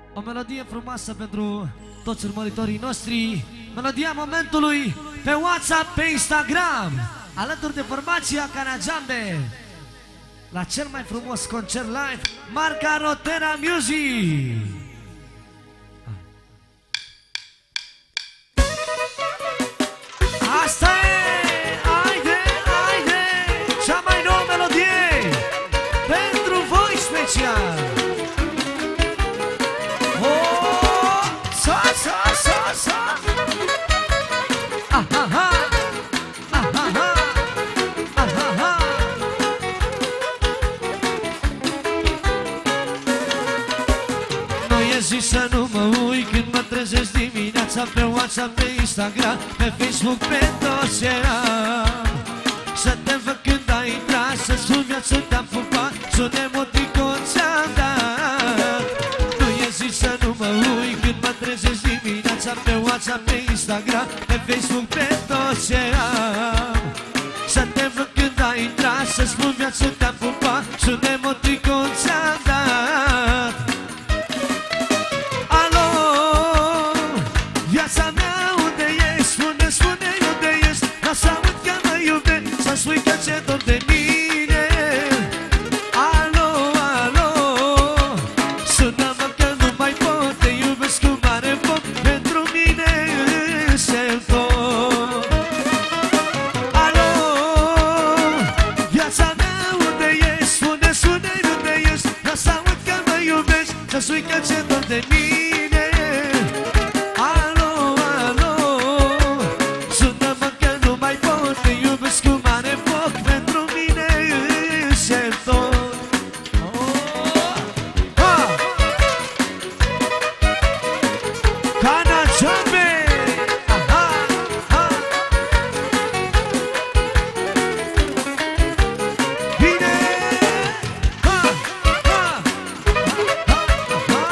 O melodie frumoasă pentru toți urmăritorii noștri. Melodia momentului pe WhatsApp, pe Instagram, alături de formația Carajambe, la cel mai frumos concert live, marca Rotera Music. Asta e, haide, haide, cea mai nouă melodie pentru voi special. Oh, sa, sa, sa, sa. Aha, aha, aha. Nu e zi să nu mă uit când mă trezesc dimineața, pe WhatsApp, pe Instagram, pe Facebook, pe toți eram. Să te văd când ai intrat, să spun viață te-am pupat, și un emoticon ți-am dat. Nu e zi să nu mă uit când mă trezesc dimineața, pe WhatsApp, pe Instagram, pe Facebook, pe toți eram. Să te văd când ai intrat, să spun viață te-am pupat, și un emoticon ți-am dat. Alo, viața mea unde ești? Spune, spune unde ești, ca să aud că mă iubești, să spui că ți-e dor de mine. Alo, alo, sună-mă că nu mai pot, te iubesc cu mare foc, pentru mine însă tot. Alo, viața mea unde ești? Spune, spune unde ești, ca să aud că mă iubești, să spui că ți-e dor de mine. Alo, alo, sună-mă că nu mai pot, te iubesc cu mare foc, pentru mine însă tot. Carajambe! Aha, aha. Bine! Ha, ha, ha, ha.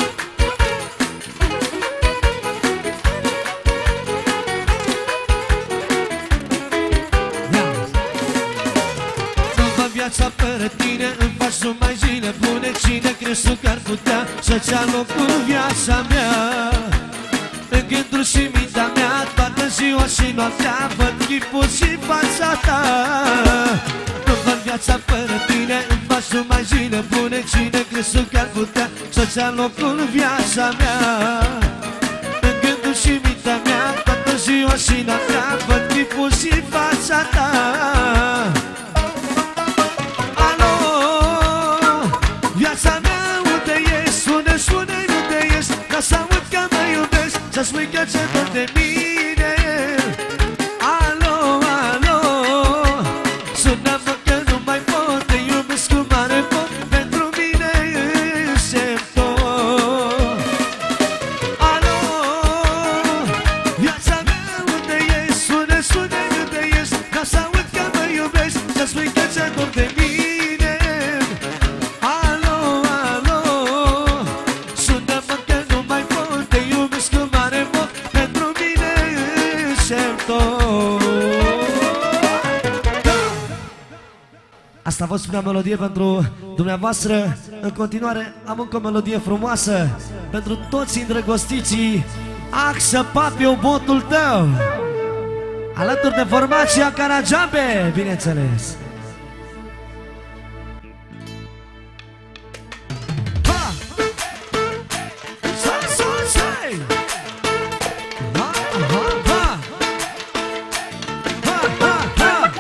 După viața fără tine îmi faci numai zile bune. Cine crezi tu că ar putea să-ți ia locul viața mea? În gândul și mintea mea, toată ziua și noaptea, văd chipul și fața ta. După viața fără tine îmi faci numai zile bune. Cine crezi tu că ar putea să-ți ia locul viața mea? În gândul și mintea mea, toată ziua și noaptea, văd chipul și fața ta. Alo, viața mea unde ești? Spune, spune unde ești, ca să aud că mă iubești, să spui că ți-e dor de mine. Alo, alo, sună-mă că nu mai pot, te iubesc cu mare foc, pentru mine însă tot. Alo, viața mea unde ești? Spune, spune unde ești, ca să aud că mă iubești, să spui că ți-e dor de mine. Alo, alo, sună-mă că nu mai pot, te iubesc cu mare foc, pentru mine însă tot. Asta vă spunea melodie pentru dumneavoastră. În continuare am încă o melodie frumoasă pentru toți îndrăgostiții. Axă, papi, botul tău, alături de formația Carajambe, bineînțeles. Ha! Sa, sa, sa! Ha, ha, ha! Ha, ha, ha!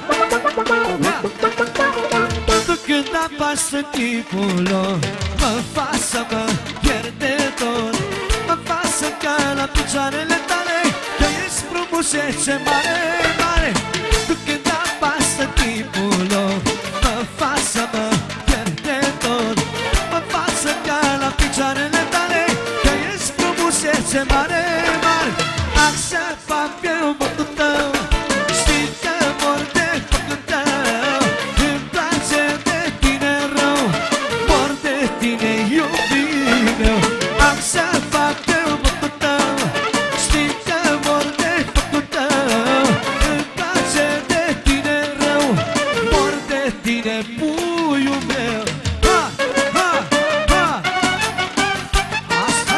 Tu când apasă timpul lor, mă fac să mă pierd de tot. Mă fac să cad la picioarele tale, că ești frumusețe mare, mare. Tu când apasă timpul lor, mă fac să mă pierd de tot. Mă fac să cad la picioarele tale, că ești frumusețe mare, mare. Așa fac eu botul tău, știi că mor de focul tău. Îmi place de tine rău, mor de tine iubit meu. Așa fac eu botul tău, știi că mor de focul tău. Îmi place de tine rău, mor de tine puiul meu. Ha, ha, ha! Asta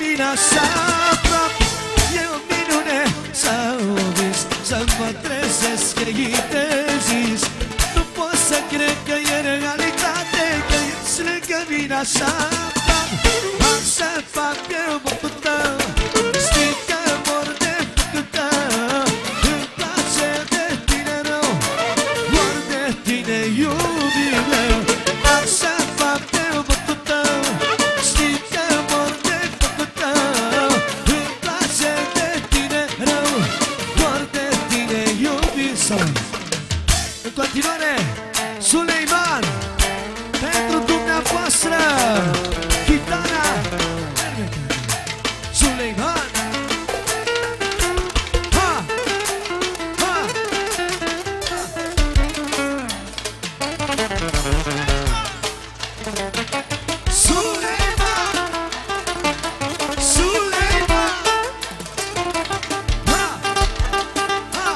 vin așa aproape. E o minune sau vis să mă trezesc de zis. Nu pot să cred că e realitate, că ești lângă mine așa aproape. Am să fac eu bătul tău, știi că mor de făcut tău. Îmi place de tine rău, mor de tine iubit meu. Am să fac eu bătul tău, știi că mor de făcut tău. Îmi place de tine rău, mor de tine iubit sau. În continuare, Suleiman, pentru dumneavoastră, chitara, Suleiman. Ha! Ha! Suleiman! Suleiman! Ha! Ha!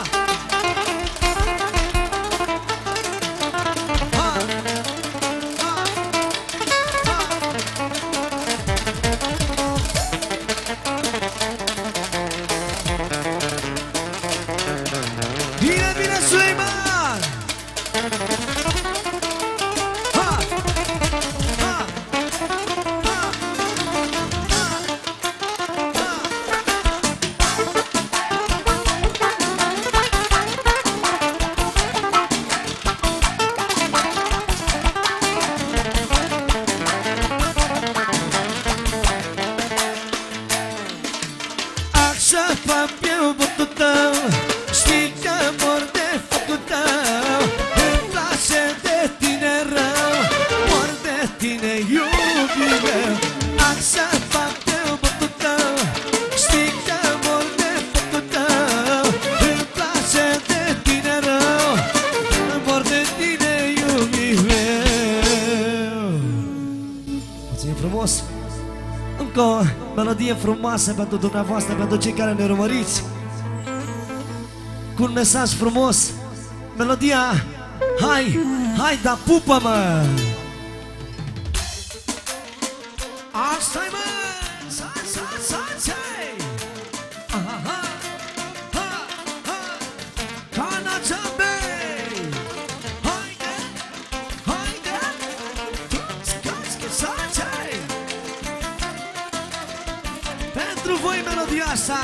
Bine, bine, Suleiman! Ha! Ha! Ha! Așa fac eu bătul tău, știi că mor de făcut tău. Îmi place de tine rău, mor de tine iubit meu. Așa fac eu bătul tău, știi că mor de făcut tău. Îmi place de tine rău, mor de tine iubit meu. Mulțumim frumos! Încă o melodie frumoasă pentru dumneavoastră, pentru cei care ne urmăriți, cu un mesaj frumos. Melodia Hai, hai, da pupă-mă! Asta-i, mă! Sa-sa-sa-sa-i! Aha-ha! Ha-ha! Canacea-bei! Haide! Haide! Toți-cați-chi-sa-i! Pentru voi melodia asta!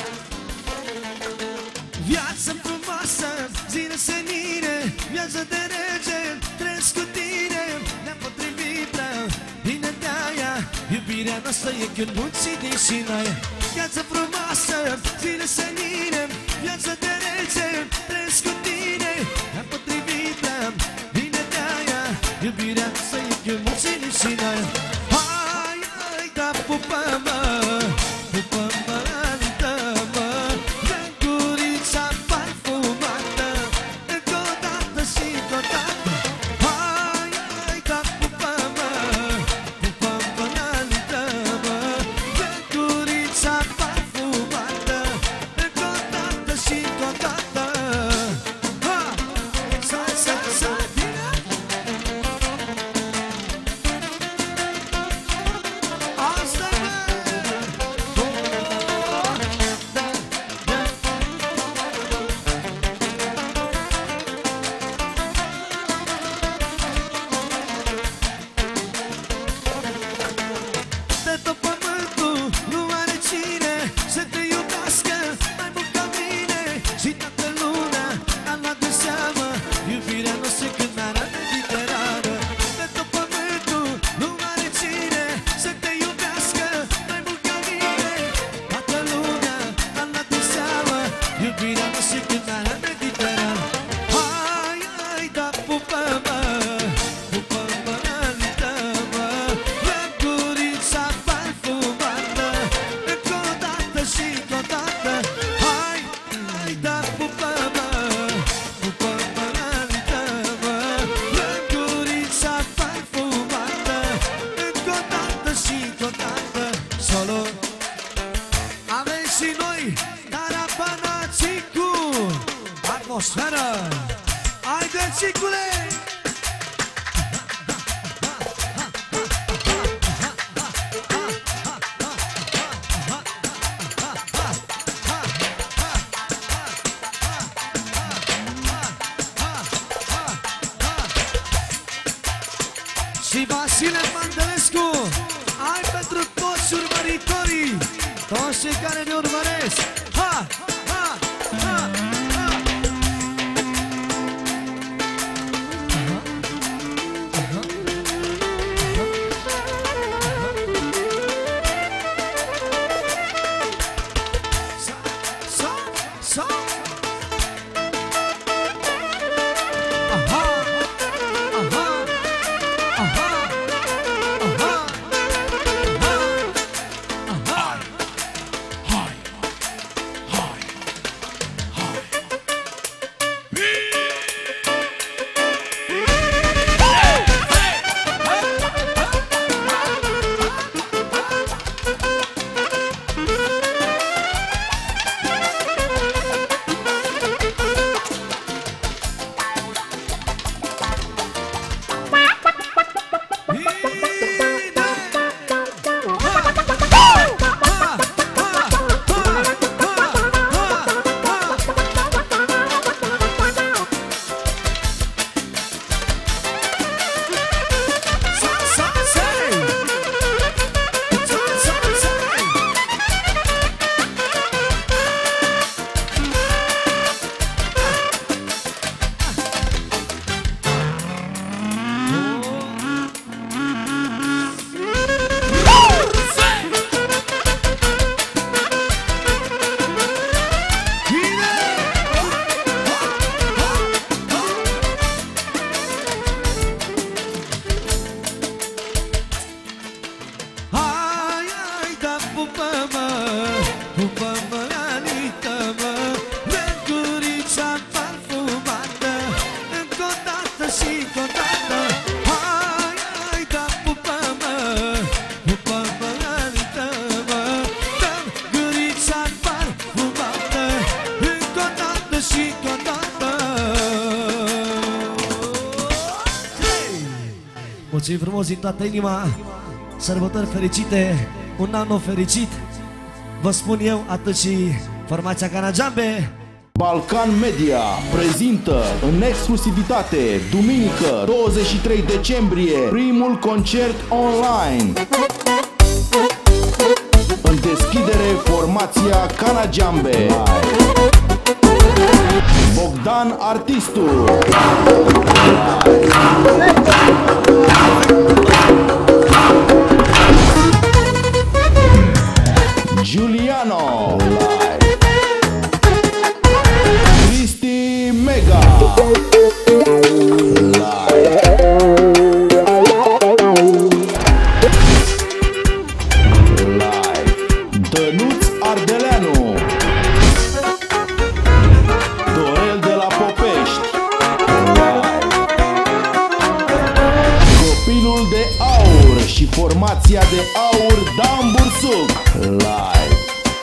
Viață frumoasă, zile senine, viață de rege, trăiesc cu tine. Ne-am potrivit prea bine de-aia, iubirea noastră e când munții din Sinaia. Viață frumoasă, zile senine, viață de rege, trăiesc cu tine. Ne-am potrivit prea bine de-aia, iubirea noastră e când munții din Sinaia. Hai, hai, da pupă-mă, pupă-mă, altă-mă, gângurița parfumată, încă o dată și încă o dată. Hai, hai, da pupă-mă, pupă-mă, altă-mă, gângurița parfumată, încă o dată și încă o dată. Ha! Sa-sa-sa, bine! Asta-i, mă! De tot pământul nu are cine să te iubească mai mult ca mine. Și toată lumea a luat de seamă iubirea noastră când n-era mediterană. De tot pământul nu are cine să te iubească mai mult ca mine. Toată lumea a luat de seamă iubirea noastră când n-era mediterană. Hai, hai, da pupă-mă, pupă-mă, altă-mă, gângurița parfumată, încă o dată și încă o dată. Hai, hai, da pupă-mă, pupă-mă, altă-mă, gângurița parfumată, încă o dată și încă o dată. Solo avem și noi Tarapana Cicu, atmosferă. Haide, Cicule! Și Vasile Mandelescu, ai pentru toți urmăritorii, toți cei care ne urmăresc. Ha, ha, ha, ha. Mulțumim frumos din toată inima. Sărbători fericite, un an nou fericit. Vă spun eu atât și formația Canajambe. Balkan Media prezintă în exclusivitate duminică 23 decembrie primul concert online. În deschidere formația Canajambe, Bogdan Artistul, Giuliano, Cristi Mega, Dănuț Ardeleanu, Dorel de la Popești, Copilul de Aur și formația de aur Dan Bursuc live.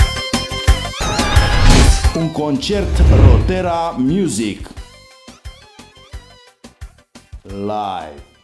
Un concert Rotera Music live.